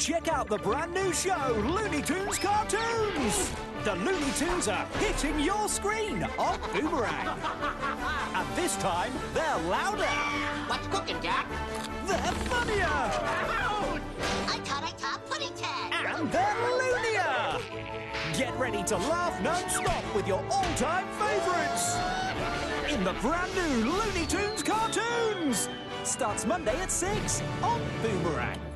Check out the brand new show, Looney Tunes Cartoons. The Looney Tunes are hitting your screen on Boomerang. And this time, they're louder. What's cooking, Jack? They're funnier. I thought I taught pudding tag. And they're loonier. Get ready to laugh non-stop with your all-time favourites. In the brand new Looney Tunes Cartoons. Starts Monday at 6 on Boomerang.